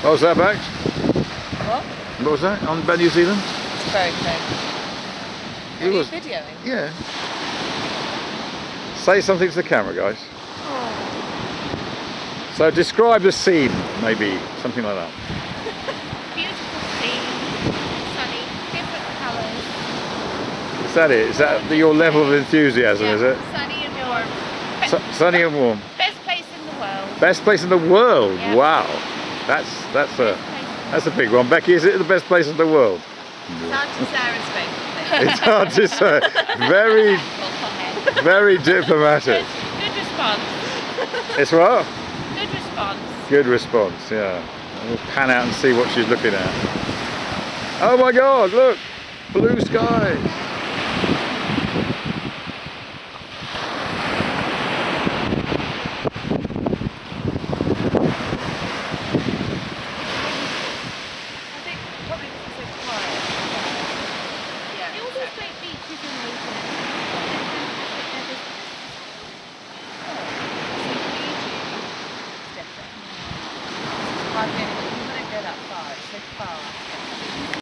What was that about? What? What was that on about New Zealand? It's very famous. Are you videoing? Yeah. Say something to the camera, guys. Oh. So describe the scene, maybe something like that. Beautiful scene, sunny, different colours. Is that it? Is that your level of enthusiasm? Yeah, Is it? sunny and warm. Sunny and warm. Best place in the world. Best place in the world. Yeah. Wow. That's a big one. Becky, is it the best place in the world? It's Auntie Sarah's favourite It's hard to say. Very, very diplomatic. Good response. It's what? Good response. Good response, yeah. We'll pan out and see what she's looking at. Oh my God, look! Blue skies! All those great beaches in Asia. It's different. It's hardly anything. You wouldn't go that far. It's so far.